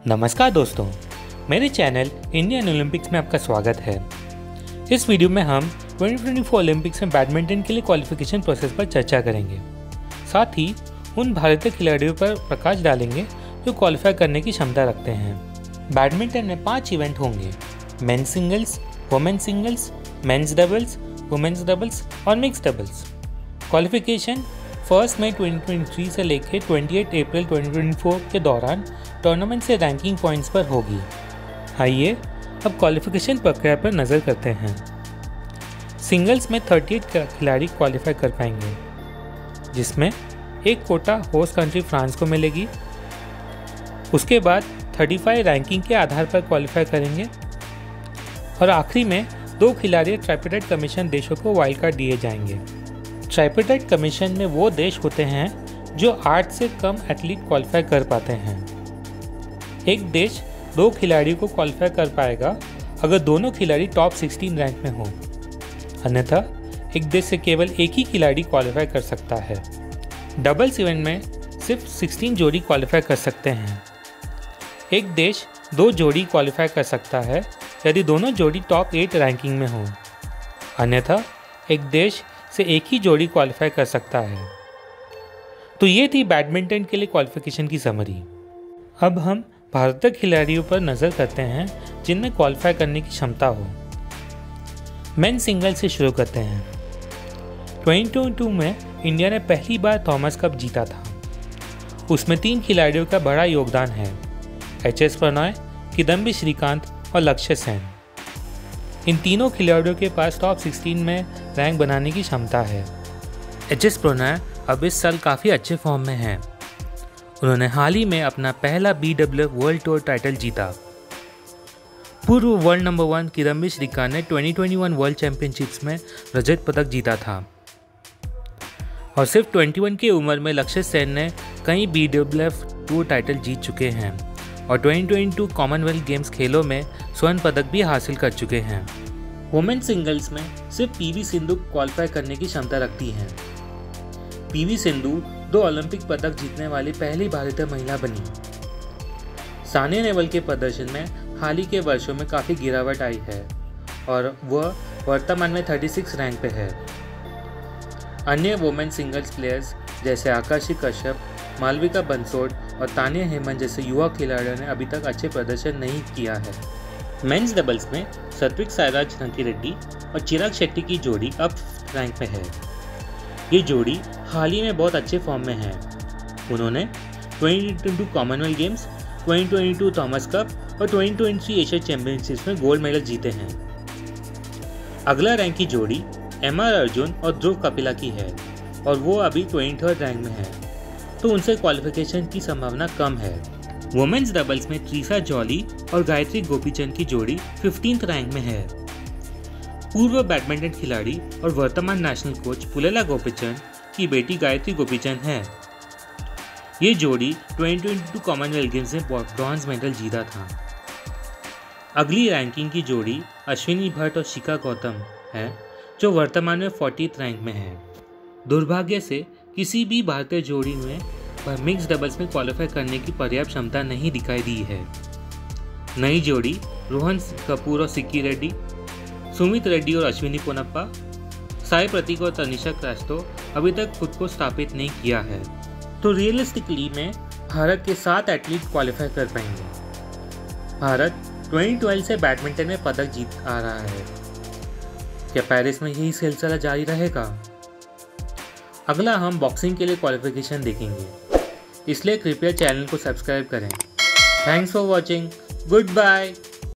नमस्कार दोस्तों, मेरे चैनल इंडियन ओलंपिक्स में आपका स्वागत है। इस वीडियो में हम 2024 ओलंपिक्स में बैडमिंटन के लिए क्वालिफिकेशन प्रोसेस पर चर्चा करेंगे। साथ ही उन भारतीय खिलाड़ियों पर प्रकाश डालेंगे जो क्वालिफाई करने की क्षमता रखते हैं। बैडमिंटन में 5 इवेंट होंगे: men's singles, women's singles, men's doubles, women's doubles और मिक्स डबल्स। क्वालिफिकेशन 1 मई 2023 से लेकर 28 अप्रैल 2024 के दौरान टूर्नामेंट से रैंकिंग पॉइंट्स पर होगी। आइए अब क्वालिफिकेशन प्रक्रिया पर नज़र करते हैं। सिंगल्स में 38 खिलाड़ी क्वालिफाई कर पाएंगे, जिसमें एक कोटा होस्ट कंट्री फ्रांस को मिलेगी। उसके बाद 35 रैंकिंग के आधार पर क्वालिफाई करेंगे और आखिरी में 2 खिलाड़ी ट्राइपार्टाइट कमीशन देशों को वाइल्ड कार्ड दिए जाएंगे। ट्राइपार्टाइट कमीशन में वो देश होते हैं जो 8 से कम एथलीट क्वालिफाई कर पाते हैं। एक देश 2 खिलाड़ियों को क्वालिफाई कर पाएगा अगर दोनों खिलाड़ी टॉप 16 रैंक में हों। अन्यथा एक देश से केवल एक ही खिलाड़ी क्वालिफाई कर सकता है। डबल्स इवेंट में सिर्फ 16 जोड़ी क्वालिफाई कर सकते हैं। एक देश 2 जोड़ी क्वालिफाई कर सकता है यदि दोनों जोड़ी टॉप 8 रैंकिंग में हों। अन्यथा एक देश से एक ही जोड़ी क्वालिफाई कर सकता है। तो ये थी बैडमिंटन के लिए क्वालिफिकेशन की समरी। अब हम भारतीय खिलाड़ियों पर नज़र करते हैं जिनमें क्वालिफाई करने की क्षमता हो। मेन सिंगल से शुरू करते हैं। 2022 में इंडिया ने पहली बार थॉमस कप जीता था। उसमें 3 खिलाड़ियों का बड़ा योगदान है: एच.एस. प्रणॉय, किदम्बी श्रीकांत और लक्ष्य सेन। इन तीनों खिलाड़ियों के पास टॉप 16 में रैंक बनाने की क्षमता है। एच.एस. प्रणॉय अब इस साल काफ़ी अच्छे फॉर्म में हैं। उन्होंने हाल ही में अपना पहला BWF वर्ल्ड टूर टाइटल जीता। पूर्व वर्ल्ड नंबर 1 किदम्बी श्रीकांत ने 2021 वर्ल्ड चैंपियनशिप्स में रजत पदक जीता था। और सिर्फ 21 की उम्र में लक्ष्य सेन ने कई BWF टूर टाइटल जीत चुके हैं और 2022 कॉमनवेल्थ गेम्स खेलों में स्वर्ण पदक भी हासिल कर चुके हैं। वुमेन सिंगल्स में सिर्फ पीवी सिंधु क्वालिफाई करने की क्षमता रखती हैं। पीवी सिंधु 2 ओलंपिक पदक जीतने वाली पहली भारतीय महिला बनी। सानिया नेहवाल के प्रदर्शन में हाल ही के वर्षों में काफ़ी गिरावट आई है और वह वर्तमान में 36 रैंक पे है। अन्य वुमेन सिंगल्स प्लेयर्स जैसे आकाशी कश्यप, मालविका बंसोड और तानिया हेमंत जैसे युवा खिलाड़ियों ने अभी तक अच्छे प्रदर्शन नहीं किया है। मेंस डबल्स में सात्विक साईराज रंकीरेड्डी और चिराग शेट्टी की जोड़ी अब रैंक में है। ये जोड़ी हाल ही में बहुत अच्छे फॉर्म में है। उन्होंने 2022 कॉमनवेल्थ गेम्स, 2022 थॉमस कप और 2023 एशिया चैंपियनशिप्स में गोल्ड मेडल जीते हैं। अगला रैंक की जोड़ी एम.आर. अर्जुन और ध्रुव कपिला की है और वो अभी 23rd रैंक में है, तो उनसे क्वालिफिकेशन की संभावना कम है। वुमेन्स डबल्स में त्रिशा जॉली और गायत्री गोपीचंद की जोड़ी 15th रैंक में है। पूर्व बैडमिंटन खिलाड़ी और वर्तमान नेशनल कोच पुलेला गोपीचंद की बेटी गायत्री गोपीचंद हैं। ये जोड़ी 2022 कॉमनवेल्थ गेम्स में ब्रॉन्ज मेडल जीता था। अगली रैंकिंग की जोड़ी अश्विनी भट्ट और शिखा गौतम है, जो वर्तमान में 40th रैंक में है। दुर्भाग्य से किसी भी भारतीय जोड़ी में मिक्स डबल्स में क्वालिफाई करने की पर्याप्त क्षमता नहीं दिखाई दी है। नई जोड़ी रोहन कपूर और सिक्की रेड्डी, सुमित रेड्डी और अश्विनी पोनप्पा, साई प्रतीक और तनिषा क्रास्टो अभी तक खुद को स्थापित नहीं किया है। तो रियलिस्टिकली में भारत के 7 एथलीट क्वालिफाई कर पाएंगे। भारत 2012 से बैडमिंटन में पदक जीत आ रहा है। क्या पेरिस में यही सिलसिला जारी रहेगा? अगला हम बॉक्सिंग के लिए क्वालिफिकेशन देखेंगे, इसलिए कृपया चैनल को सब्सक्राइब करें। Thanks for watching. Good bye.